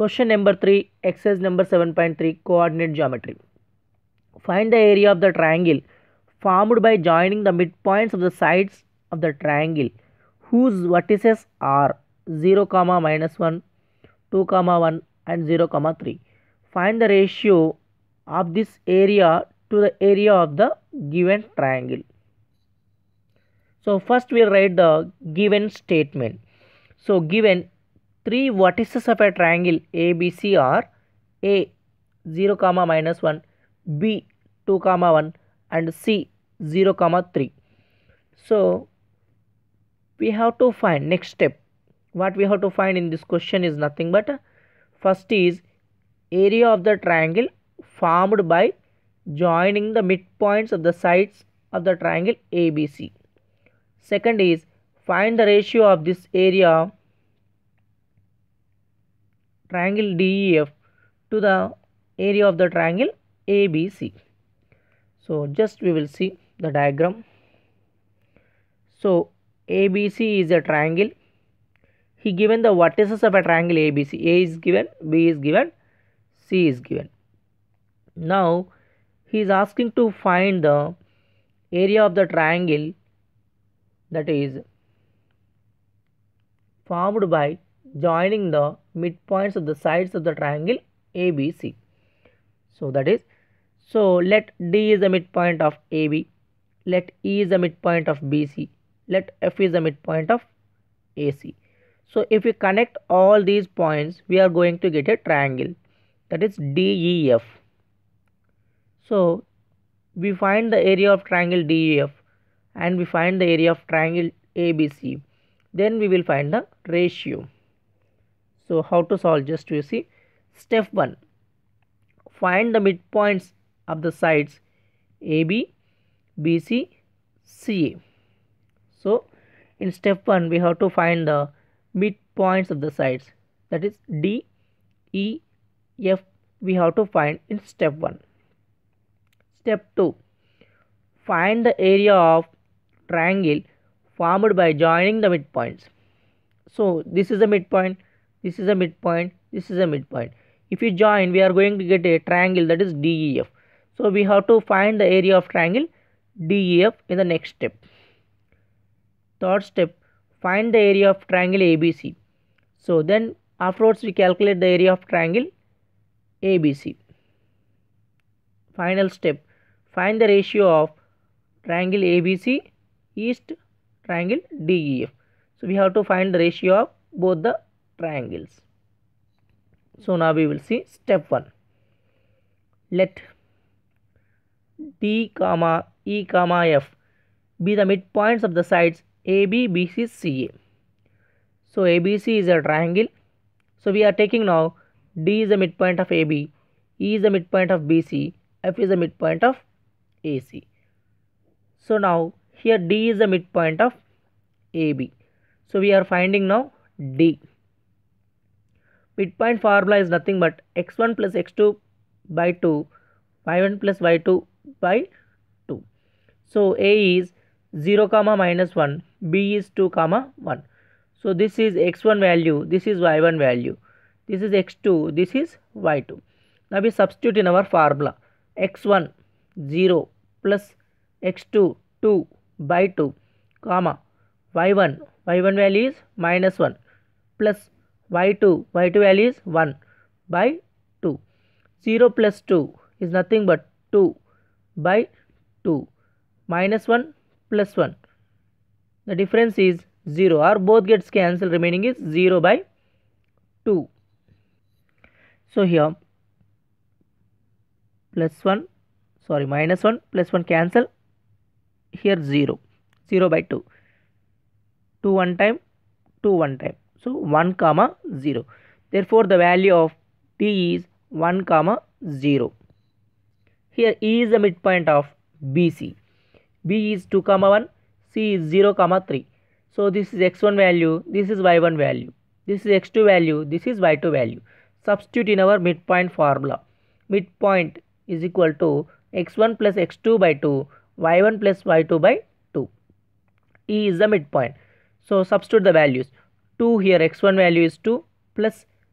Question number 3, exercise number 7.3, coordinate geometry. Find the area of the triangle formed by joining the midpoints of the sides of the triangle whose vertices are 0, -1, 2, 1 and 0, 3. Find the ratio of this area to the area of the given triangle. So first we write the given statement. So given 3 vertices of a triangle ABC are A 0, -1, B 2, 1 and C 0, 3. So we have to find next step. What we have to find in this question is nothing but first is area of the triangle formed by joining the midpoints of the sides of the triangle ABC. Second is find the ratio of this area triangle DEF to the area of the triangle ABC. So just we will see the diagram. So ABC is a triangle. He given the vertices of a triangle ABC. A is given, B is given, C is given. Now he is asking to find the area of the triangle that is formed by joining the midpoints of the sides of the triangle ABC. So that is, so let D is the midpoint of AB, let E is the midpoint of BC, let F is the midpoint of AC. So if we connect all these points, we are going to get a triangle, that is DEF. So we find the area of triangle DEF and we find the area of triangle ABC. Then we will find the ratio. So how to solve? Just you see. Step 1. Find the midpoints of the sides AB, BC, CA. So in step 1 we have to find the midpoints of the sides, that is D, E, F we have to find in step 1. Step 2. Find the area of triangle formed by joining the midpoints. So this is a midpoint, this is a midpoint, this is a midpoint. If you join, we are going to get a triangle, that is DEF. So we have to find the area of triangle DEF in the next step. Third step, find the area of triangle ABC. So then afterwards we calculate the area of triangle ABC. Final step, find the ratio of triangle ABC east triangle DEF. So we have to find the ratio of both the triangles. So now we will see step 1. Let D, E, F be the midpoints of the sides AB, BC, CA. So ABC is a triangle. So we are taking now D is the midpoint of AB, E is the midpoint of BC, F is the midpoint of AC. So now here D is the midpoint of AB. So we are finding now D. Midpoint formula is nothing but x1 plus x2 by 2, y1 plus y2 by 2. So A is 0, -1, B is 2, 1. So this is x1 value, this is y1 value, this is x2, this is y2. Now we substitute in our formula. x1 0 plus x2 2 by 2, y1 value is -1 plus y2 value is 1 by 2. 0 plus 2 is nothing but 2 by 2, -1 plus 1. The difference is 0, or both gets cancelled, remaining is 0 by 2. So here -1 plus 1 cancel, here 0 by 2, 2 one time, 2 one time. So 1, 0. Therefore the value of D is 1, 0. Here E is the midpoint of BC. B is 2, 1, C is 0, 3. So this is x1 value, this is y1 value, this is x2 value, this is y2 value. Substitute in our midpoint formula. Midpoint is equal to x1 plus x2 by 2, y1 plus y2 by 2. E is the midpoint. So substitute the values. 2 here, x1 value is 2 plus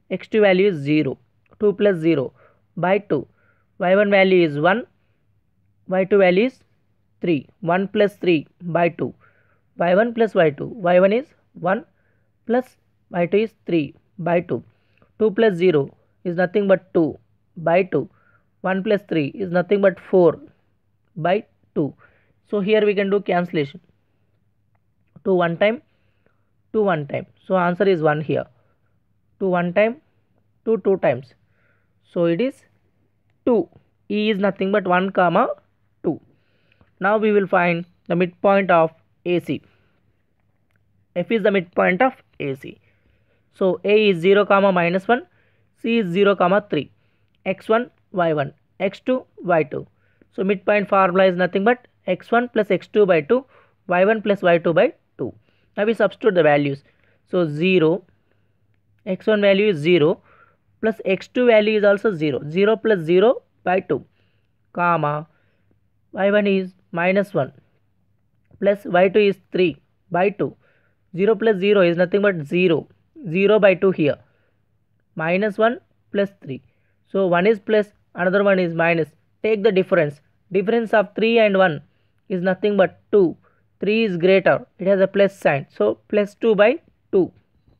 x2 value is 0, 2 plus 0 by 2, y1 value is 1, y2 value is 3, 1 plus 3 by 2, y1 plus y2, y1 is 1 plus y2 is 3 by 2, 2 plus 0 is nothing but 2 by 2, 1 plus 3 is nothing but 4 by 2. So here we can do cancellation. 2 one time, 2 one time. So answer is 1 here. 2 one time, 2 two times. So it is 2. E is nothing but 1 comma 2. Now we will find the midpoint of AC. F is the midpoint of AC. So A is 0 comma minus 1, C is 0 comma 3, x1 y1, x2 y2. So midpoint formula is nothing but x1 plus x2 by 2, y1 plus y2 by 2. Now we substitute the values. So 0, x1 value is 0 plus x2 value is also 0, 0 plus 0 by 2, comma y1 is minus 1 plus y2 is 3 by 2, 0 plus 0 is nothing but 0, 0 by 2 here, minus 1 plus 3. So 1 is plus, another one is minus. Take the difference. Difference of 3 and 1 is nothing but 2. 3 is greater. It has a plus sign. So plus 2 by 2.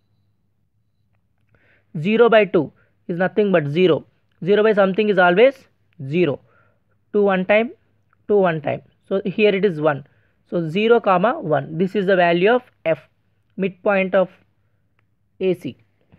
0 by 2 is nothing but 0. 0 by something is always 0. 2 one time, 2 one time. So here it is 1. So 0 comma 1. This is the value of F, midpoint of AC.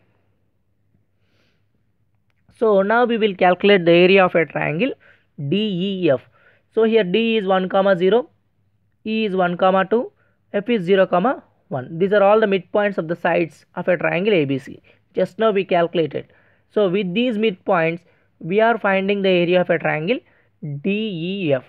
So now we will calculate the area of a triangle DEF. So here D is 1 comma 0, E is 1 comma 2, F is 0 comma 1. These are all the midpoints of the sides of a triangle ABC. Just now we calculated. So with these midpoints we are finding the area of a triangle DEF.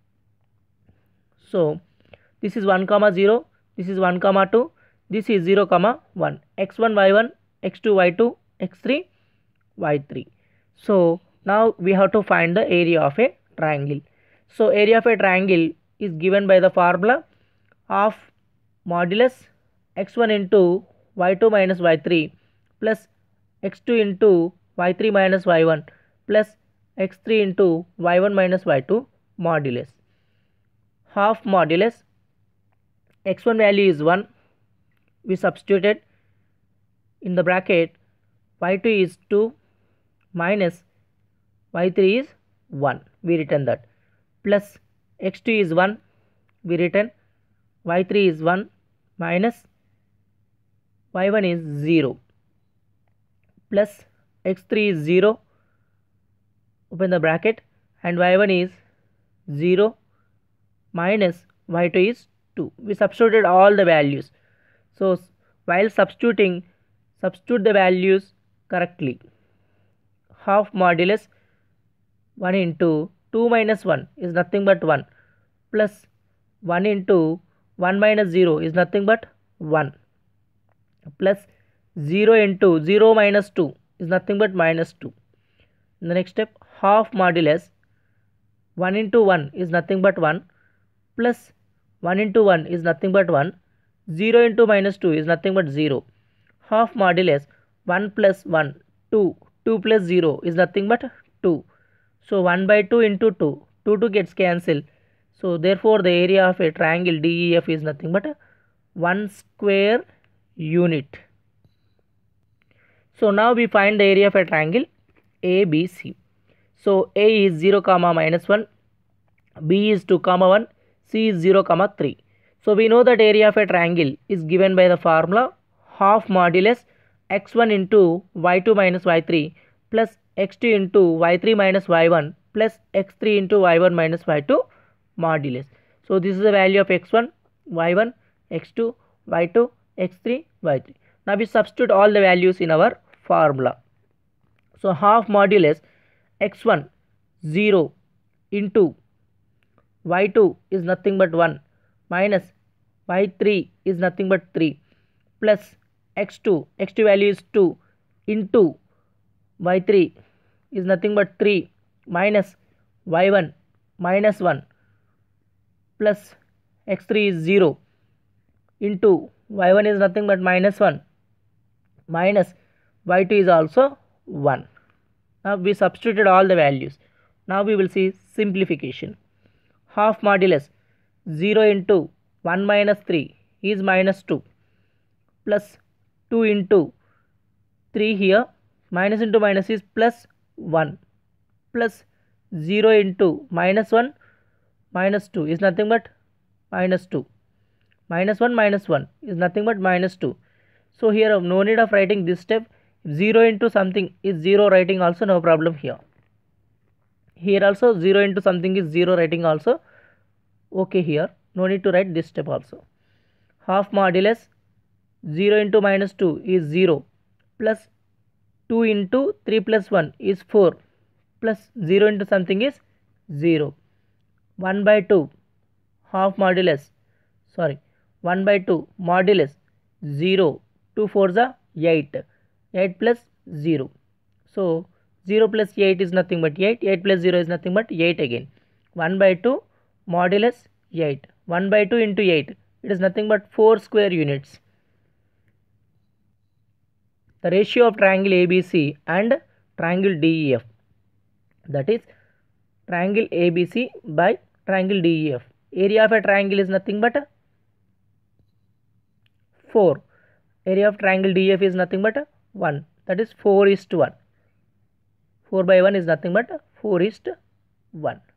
So this is 1 comma 0, this is 1 comma 2, this is 0 comma 1, x1 y1, x2 y2, x3 y3. So now we have to find the area of a triangle. So area of a triangle is given by the formula of modulus x1 into y2 minus y3 plus x2 into y3 minus y1 plus x3 into y1 minus y2 modulus. Half modulus x1 value is 1. We substituted in the bracket, y2 is 2 minus y3 is 1. We written that, plus x2 is 1. We written y3 is 1 minus y1 is 0 plus x3 is 0, open the bracket, and y1 is 0 minus y2 is 2. We substituted all the values. So while substituting, substitute the values correctly. Half modulus 1 into 2 minus 1 is nothing but 1 plus 1 into 1 minus 0 is nothing but 1 plus 0 into 0 minus 2 is nothing but minus 2. In the next step, half modulus 1 into 1 is nothing but 1 plus 1 into 1 is nothing but 1, 0 into minus 2 is nothing but 0. Half modulus 1 plus 1, 2, 2 plus 0 is nothing but 2. So 1 by 2 into 2, 2 gets cancelled. So therefore the area of a triangle DEF is nothing but 1 square unit. So now we find the area of a triangle ABC. So A is 0 comma minus 1, B is 2 comma 1, C is 0 comma 3. So we know that area of a triangle is given by the formula half modulus x1 into y2 minus y3 plus x2 into y3 minus y1 plus x3 into y1 minus y2 modulus. So this is the value of x1, y1, x2, y2, x3, y3. Now we substitute all the values in our formula. So half modulus x1 0 into y2 is nothing but 1 minus y3 is nothing but 3 plus x2 value is 2 into y3 is nothing but 3 minus y1 minus 1 plus x3 is 0 into y1 is nothing but minus 1 minus y2 is also 1. Now we substituted all the values. Now we will see simplification. Half modulus 0 into 1 minus 3 is minus 2 plus 2 into 3 here, minus into minus is plus 1 plus 0 into minus 1 minus 2 is nothing but minus 2. Minus 1 is nothing but minus 2. So here no need of writing this step. If 0 into something is 0, writing also no problem here. Here also 0 into something is 0, writing also okay here. No need to write this step also. Half modulus 0 into minus 2 is 0 plus 2 into 3 plus 1 is 4 plus 0 into something is 0. 1 by 2 half modulus, 1 by 2 modulus 0, 2 4s are 8, 8 plus 0. So 0 plus 8 is nothing but 8, 8 plus 0 is nothing but 8 again. 1 by 2 modulus 8, 1 by 2 into 8, it is nothing but 4 square units. The ratio of triangle ABC and triangle DEF, that is triangle ABC by triangle DEF. Area of a triangle is nothing but 4. Area of triangle DEF is nothing but 1, that is 4:1. 4 by 1 is nothing but 4:1.